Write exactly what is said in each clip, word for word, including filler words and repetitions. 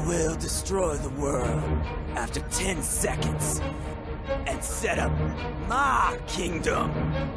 will destroy the world after ten seconds and set up my kingdom.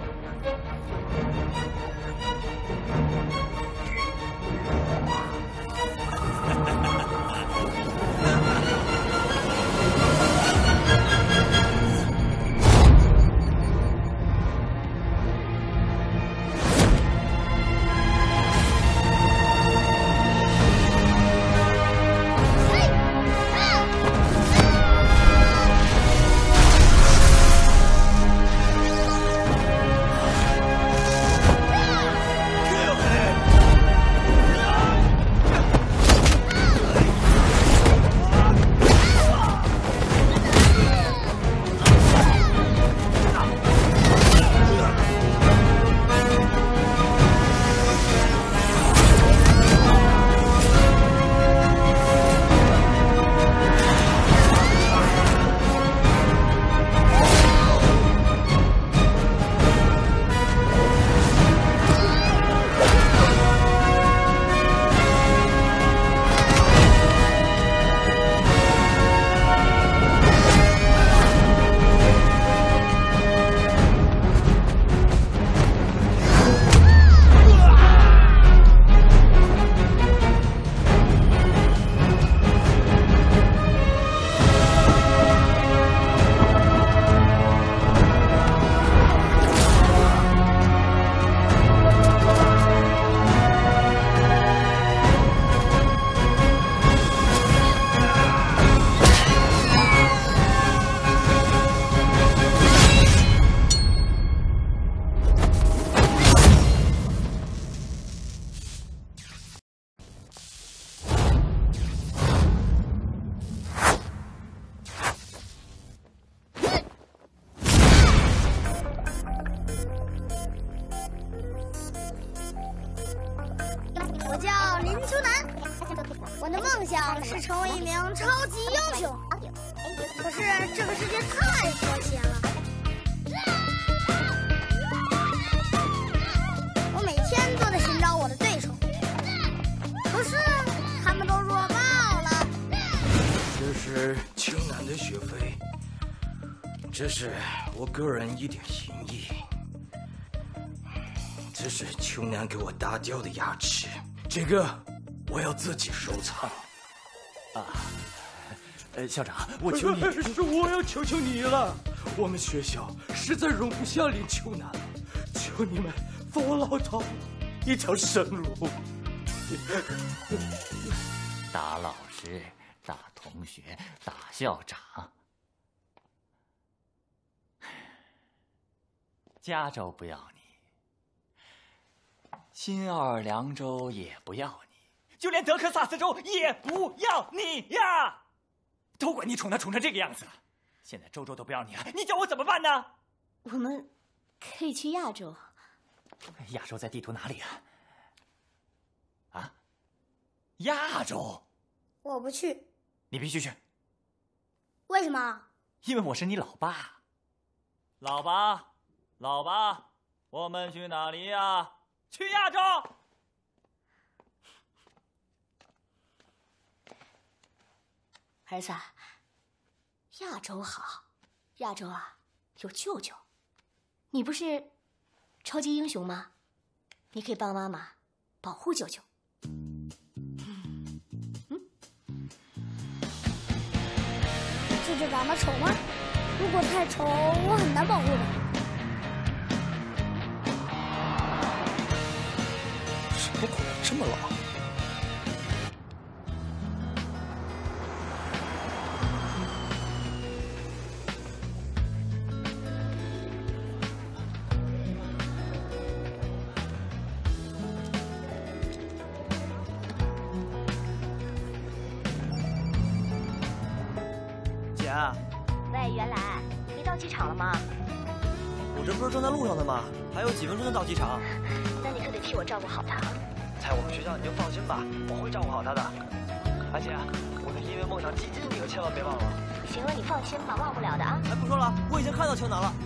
我的梦想是成为一名超级英雄，可是这个世界太和谐了。我每天都在寻找我的对手，可是他们都弱爆了。 这是青南的学费，这是我个人一点心意，这是秋南给我打掉的牙齿，这个我要自己收藏。 啊，呃，校长，我求你， 是我要求求你了，我们学校实在容不下林秋南了，求你们放我老头一条生路。 打老师，打同学，打校长，加州不要你，新奥尔良州也不要你，就连德克萨斯州也不要你呀！都怪你宠他宠成这个样子了，现在州州都不要你了，你叫我怎么办呢？ 我们可以去亚洲。 亚洲在地图哪里啊？啊？亚洲？ 我不去。 你必须去。 为什么？ 因为我是你老爸。老爸，老爸，我们去哪里呀？去亚洲。 儿子，亚洲好，亚洲啊有舅舅，你不是超级英雄吗？你可以帮妈妈保护舅舅。嗯， 舅舅长得丑吗？如果太丑，我很难保护的。 什么鬼？这么老？ 姐， 喂，袁来，你到机场了吗？ 我这不是正在路上的吗？还有几分钟就到机场。 那你可得替我照顾好他。 在我们学校你就放心吧，我会照顾好他的。而且我的音乐梦想基金你可千万别忘了。 行了，你放心吧，忘不了的啊。 哎，不说了，我已经看到秋楠了。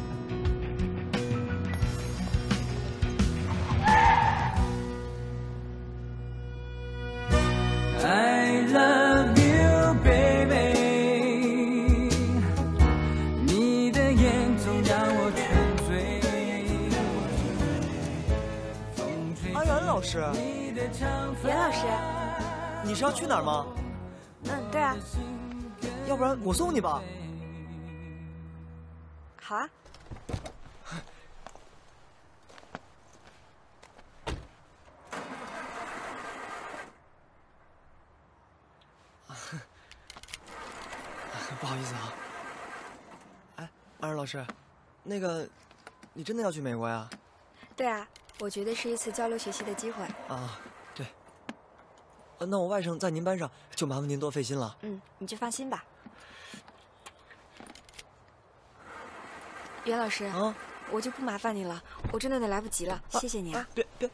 I love you. 师。 袁老师。 你是要去哪儿吗？ 嗯，对啊。 要不然我送你吧。 好啊。 不好意思啊。哎，安然老师，那个，你真的要去美国呀？ 对啊，我觉得是一次交流学习的机会。 啊，对。呃，那我外甥在您班上，就麻烦您多费心了。 嗯，你就放心吧。袁老师，啊，我就不麻烦你了，我真的得来不及了，啊、谢谢你啊。 别别。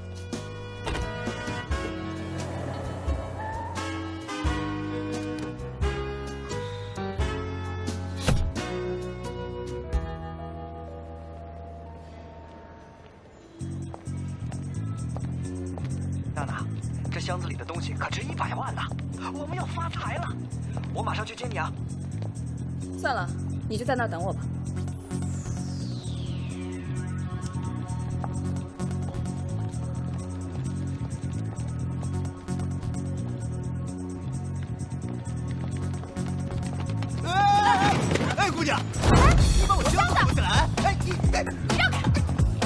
娜娜，这箱子里的东西可值一百万呢，我们要发财了！我马上去接你啊。 算了，你就在那儿等我吧。 哎哎，姑娘，你把我箱子扶起来！哎，你哎， 你让开！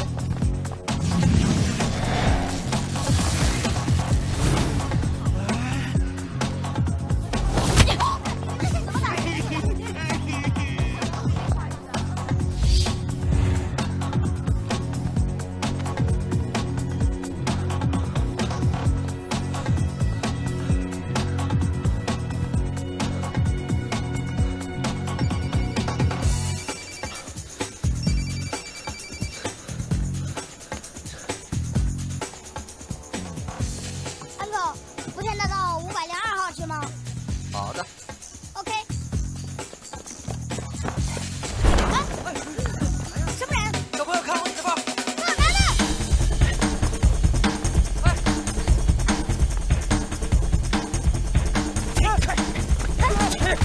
好的。 OK。啊！什么人？ 小朋友，看我这块。 哪来的？ 哎！开！哎！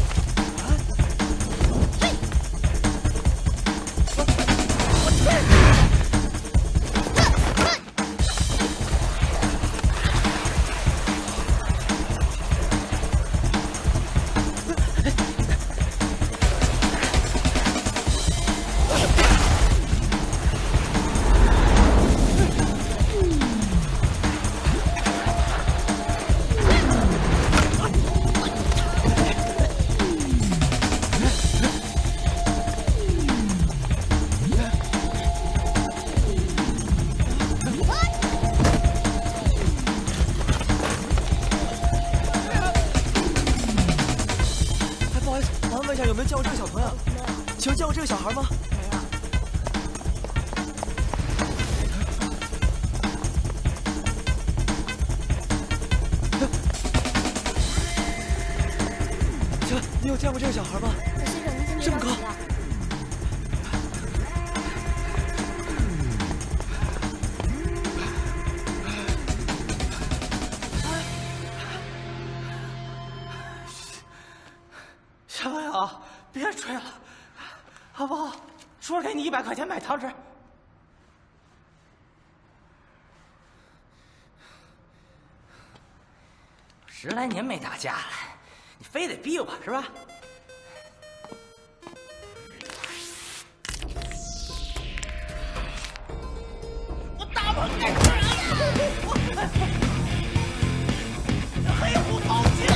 有没有见过这个小朋友？请问见过这个小孩吗？ 没有。 请问你有见过这个小孩吗？ 先生，您先别着急啊。 小朋友，别吹了，好不好？说给你一百块钱买糖吃。十来年没打架了，你非得逼我是吧？我大鹏给吃人！黑虎偷情！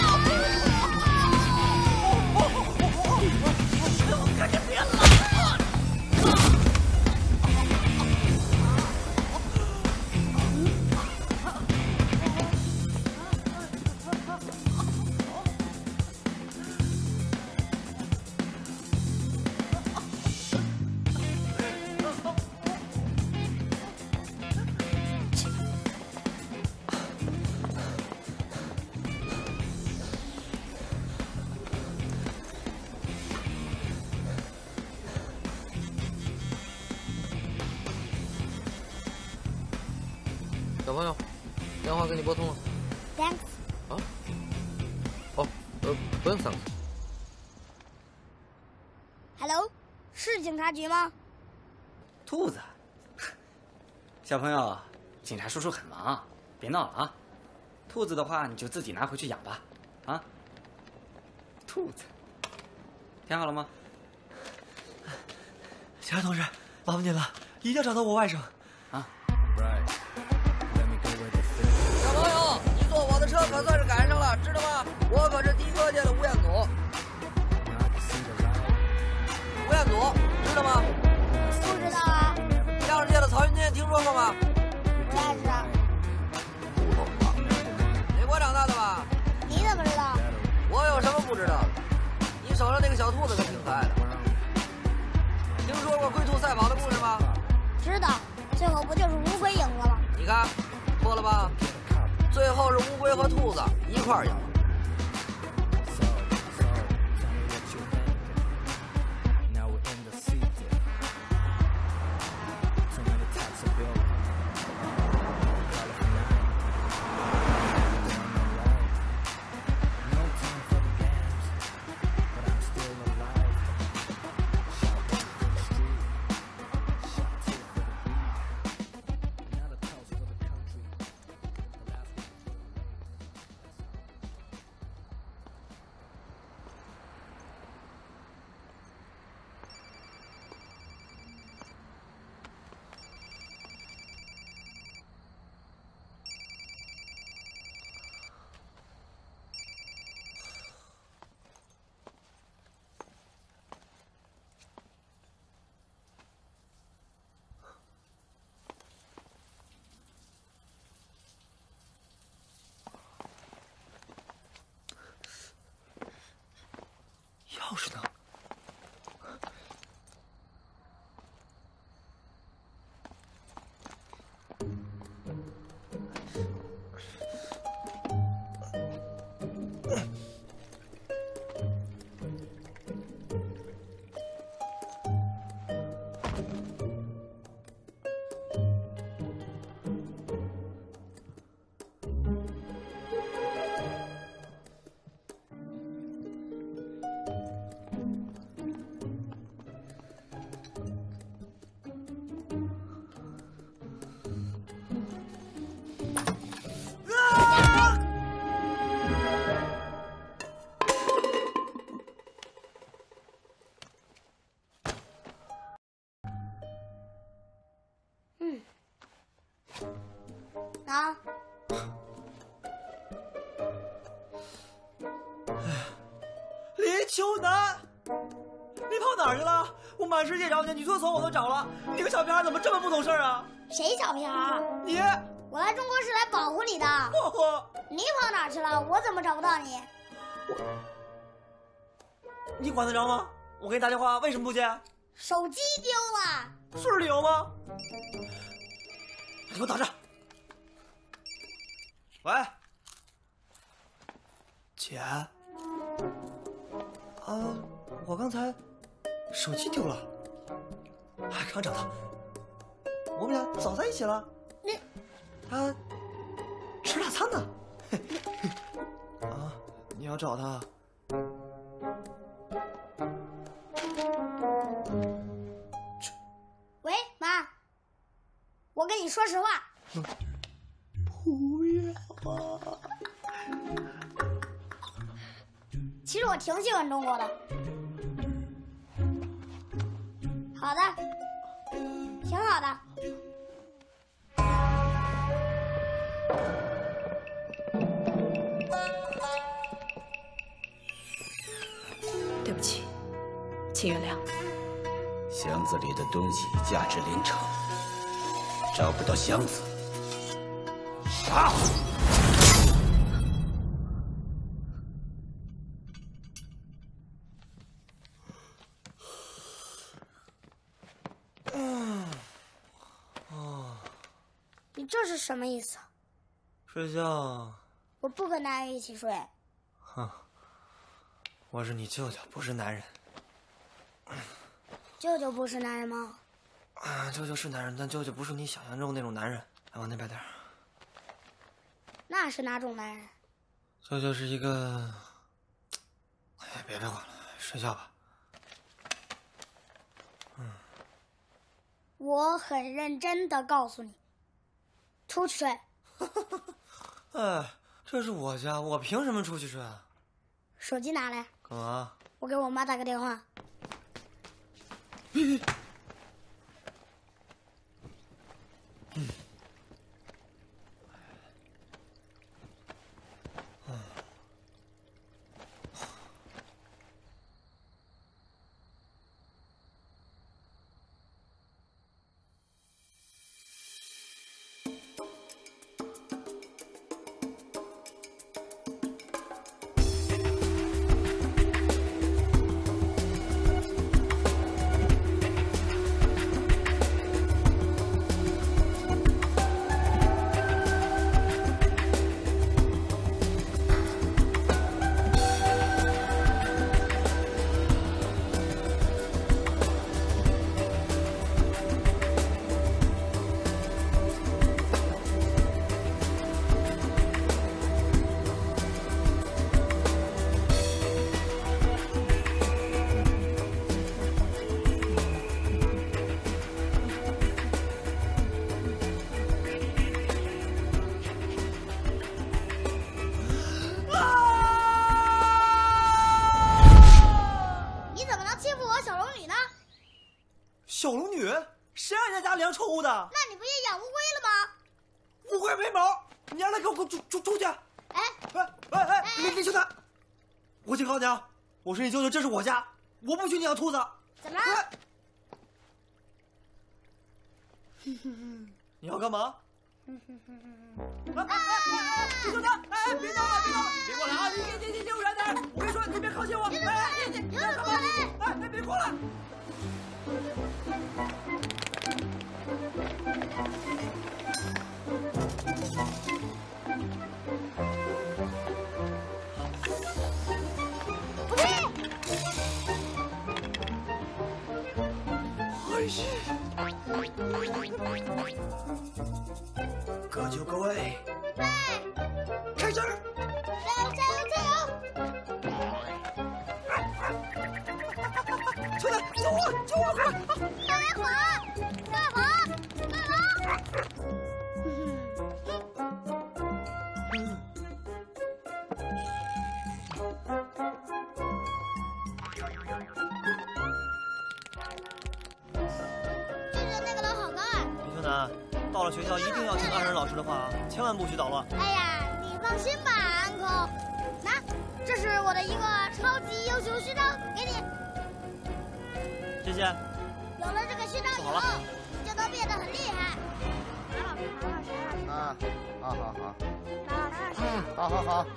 赶紧别拉！ 小朋友，电话给你拨通了。 Thanks。 啊？哦，呃，不用 thanks。 Hello， 是警察局吗？ 兔子，小朋友，警察叔叔很忙， 别闹了啊！兔子的话，你就自己拿回去养吧。啊，兔子，填好了吗？ 警察同志，麻烦您了，一定要找到我外甥。 啊。 小朋友，你坐我的车可算是赶上了，知道吗？我可是低科届的吴彦祖。吴彦祖，知道吗？ 不知道啊。 相声界的曹云金，听说过吗？ 不认识。 美国长大的吧？ 你怎么知道？ 我有什么不知道的？你手上那个小兔子可挺可爱的。听说过龟兔赛跑的故事吗？ 知道，最后不就是乌龟赢了吗？ 你看，错了吧？最后是乌龟和兔子一块儿赢了。 钥匙呢？ 啊！ 李秋楠，你跑哪儿去了？我满世界找你，女厕所我都找了，你个小屁孩怎么这么不懂事啊？ 谁小屁孩？ 你！ 我来中国是来保护你的。 我你跑哪儿去了？我怎么找不到你？ 我，你管得着吗？我给你打电话，为什么不接？ 手机丢了。 是理由吗？你给我打着。喂，姐。啊，我刚才手机丢了，还刚找到。我们俩早在一起了。 你， 他吃大餐呢。啊，你要找他？ 喂，妈，我跟你说实话。 嗯不要啊！ 其实我挺喜欢中国的。好的，挺好的。 对不起，请原谅。 箱子里的东西价值连城，找不到箱子。杀！ 嗯，哦， 你这是什么意思？ 睡觉。 我不跟男人一起睡。 哼，我是你舅舅，不是男人。 舅舅不是男人吗？ 啊，舅舅是男人，但舅舅不是你想象中那种男人。来，往那边点。 那是哪种男人？ 舅舅是一个……哎，别别管了，睡觉吧。嗯。 我很认真的告诉你，出去睡。 哎，这是我家，我凭什么出去睡啊？ 手机拿来。 干嘛？ 我给我妈打个电话。 嗯。小龙女，谁让人家家粮臭污的？ 那你不也养乌龟了吗？ 乌龟没毛，你让它给我出出出去！哎哎哎哎，李李秋楠，我警告你啊！我是你舅舅，这是我家，我不许你养兔子。 怎么？ 你要干嘛？哎哎哎！李秋楠，哎，别闹了，别闹了，别过来啊！你你你离我远点！我跟你说，你别靠近我！哎，你你别干嘛？哎哎，别过来！ 不对！ 哎呀！各就各位，开始！ 加油加油加油！ 秋楠，救我救我！快！ 大白虎，大王，大王！对着那个楼好高啊！ 李秋楠，到了学校一定要听安仁老师的话啊，千万不许捣乱。 哎呀，你放心吧，安可。拿，这是我的一个超级优秀勋章，给你。 谢谢。 有了这个勋章以后，你就能变得很厉害。马老师，马老师， 啊，好好好。 马老师， 嗯，好好好。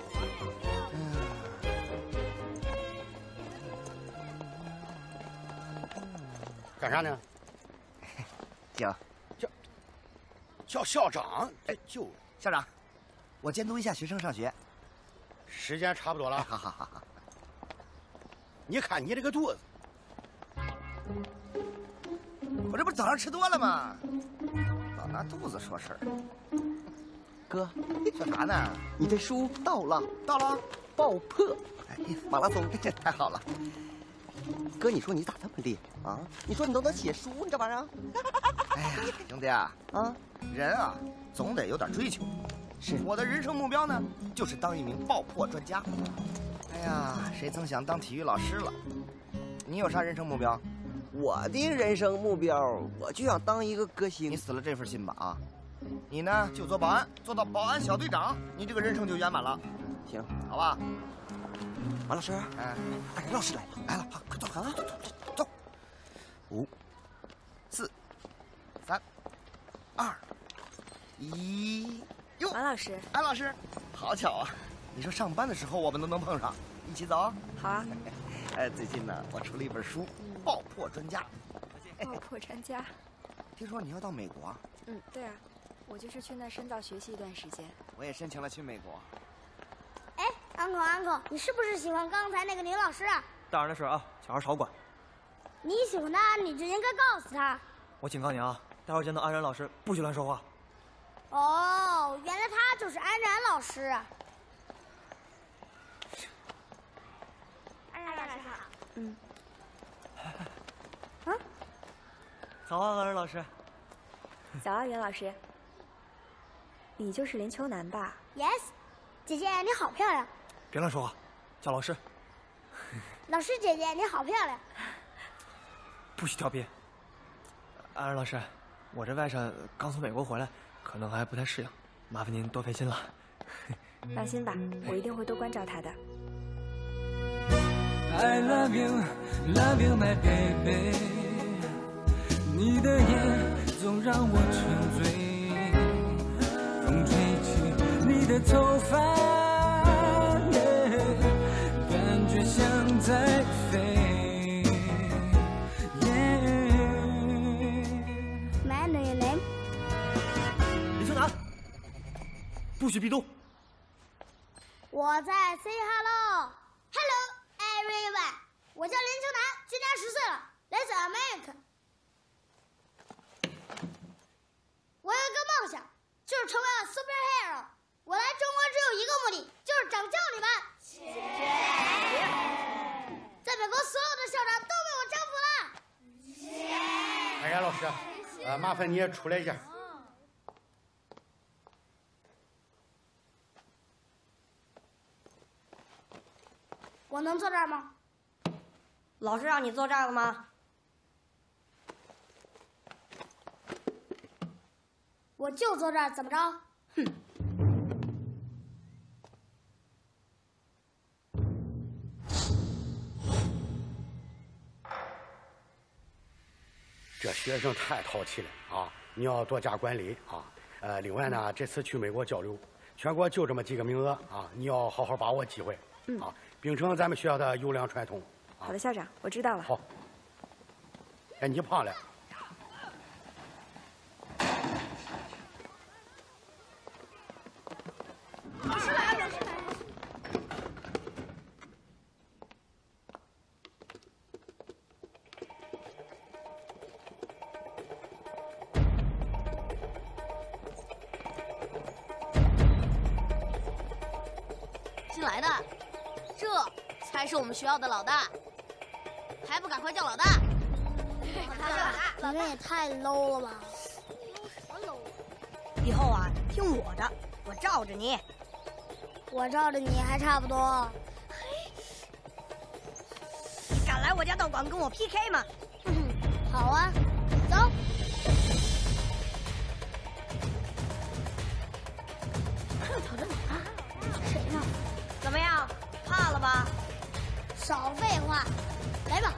干啥呢？ 叫叫叫校长，哎，就校长，我监督一下学生上学。 时间差不多了。 好好好好。 你看你这个肚子， 我这不是早上吃多了吗？老拿肚子说事儿。哥，说啥呢？ 你这书到了， 到了， 爆破， 哎，马拉松，这太好了。 哥，你说你咋这么厉害啊？你说你都能写书，你这玩意儿？ 哎呀，兄弟啊，啊，人啊，总得有点追求。 是， 我的人生目标呢，就是当一名爆破专家。哎呀，谁曾想当体育老师了？你有啥人生目标？ 我的人生目标，我就想当一个歌星。 你死了这份心吧啊！你呢，就做保安，做到保安小队长，你这个人生就圆满了。 行， 好吧。 马老师， 哎， 安仁老师来了， 来了，快走啊！走走走，五、四、三、二、一，哟！ 马老师， 安老师，好巧啊！你说上班的时候我们都能碰上，一起走？ 好啊。 哎，最近呢，我出了一本书，《爆破专家》。 爆破专家？ 听说你要到美国？ 嗯，对啊，我就是去那深造学习一段时间。 我也申请了去美国。 哎，安可安可，你是不是喜欢刚才那个女老师啊？ 大人的事啊，小孩少管。 你喜欢她，你就应该告诉她。 我警告你啊，待会儿见到安然老师，不许乱说话。 哦，原来她就是安然老师。安然老师好。 嗯。 嗯。 早啊，安然老师。 早啊，袁老师。 你就是林秋楠吧 ？Yes， 姐姐你好漂亮。 别乱说话，叫老师。 老师姐姐你好漂亮。 不许调皮。安然老师，我这外甥刚从美国回来，可能还不太适应，麻烦您多费心了。 放心吧，我一定会多关照他的。 I love you, love you, my baby。你的眼总让我沉醉，风吹起你的头发， yeah， 感觉像在飞。 My name。 林秋楠，不许逼咚。 我在 say hello。 Hello everyone， 我叫林秋楠，今年十岁了，来自 America。我有一个梦想，就是成为了 superhero。我来中国只有一个目的，就是拯救你们。在美国，所有的校长都被我征服了。 哎呀，老师，呃，麻烦你也出来一下。 我能坐这儿吗？ 老师让你坐这儿了吗？ 我就坐这儿，怎么着？哼！ 这学生太淘气了啊！你要多加管理啊。呃，另外呢，这次去美国交流，全国就这么几个名额啊，你要好好把握机会。 嗯， 啊，秉承咱们学校的优良传统。 啊、好的，校长，我知道了。 好。哎，你胖了。 老师来了，老师来了。 新来的。 这才是我们学校的老大，还不赶快叫老大！ 你们也太 low 了吧！ 什么 low？ 以后啊，听我的，我罩着你。 我罩着你还差不多。 你敢来我家道馆跟我 P K 吗？ 好啊，走。 挑战啊！谁呢？怎么样？ 怕了吧？ 少废话，来吧！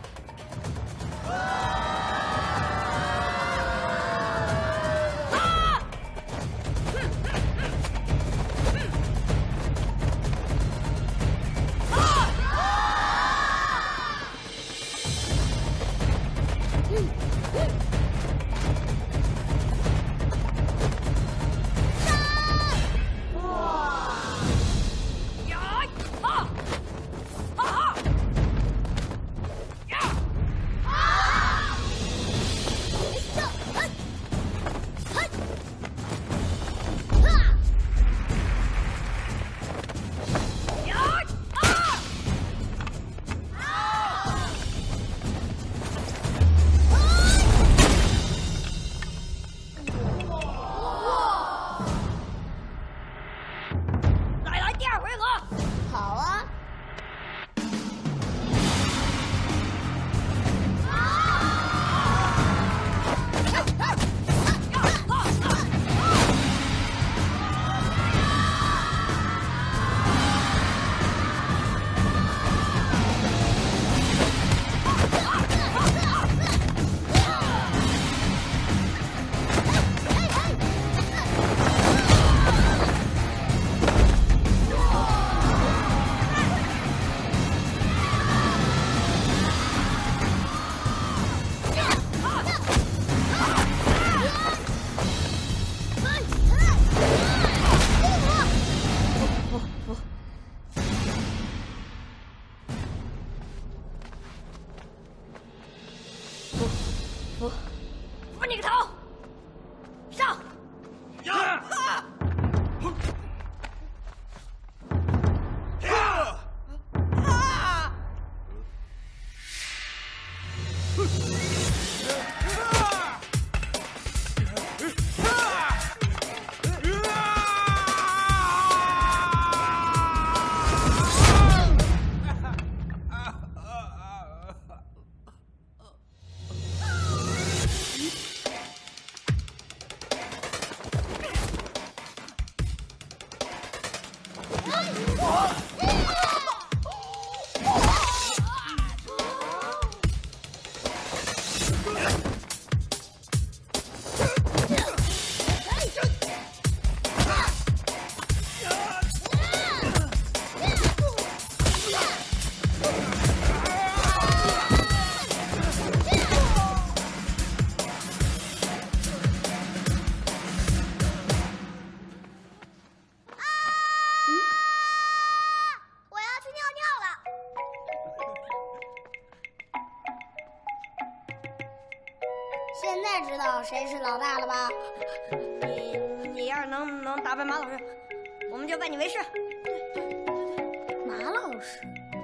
现在知道谁是老大了吧？ 你你要是能能打败马老师，我们就拜你为师。 马老师。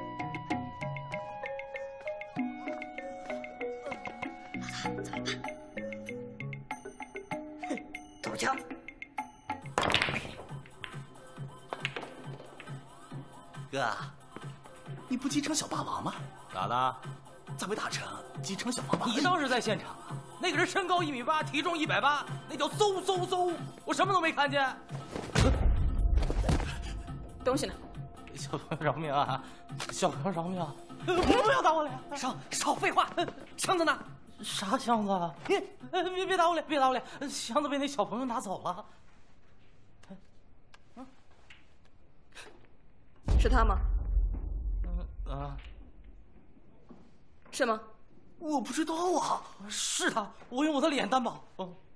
走枪！ 哥，你不继承小霸王吗？ 咋的？ 咋没打成继承小霸王？ 你倒是在现场啊！那个人身高一米八，体重一百八，那叫嗖嗖嗖，我什么都没看见。 东西呢？ 小朋友饶命啊！小朋友饶命啊！不要打我脸！ 少少废话，箱子呢？ 啥箱子啊？别别别打我脸！别打我脸！箱子被那小朋友拿走了。 是他吗？ 嗯啊， 是吗？ 我不知道啊。是他，我用我的脸担保。哦。